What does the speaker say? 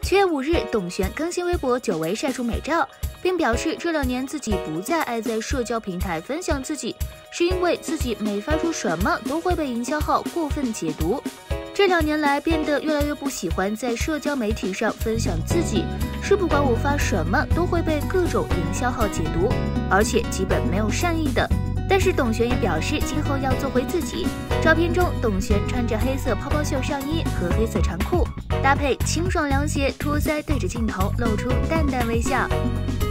7月5日，董璇更新微博，久违晒出美照，并表示这2年自己不再爱在社交平台分享自己，是因为自己每发出什么都会被营销号过分解读。这2年来变得越来越不喜欢在社交媒体上分享自己，是不管我发什么都会被各种营销号解读，而且基本没有善意的。但是董璇也表示，今后要做回自己。照片中，董璇穿着黑色泡泡袖上衣和黑色长裤，搭配清爽凉鞋，托腮对着镜头，露出淡淡微笑。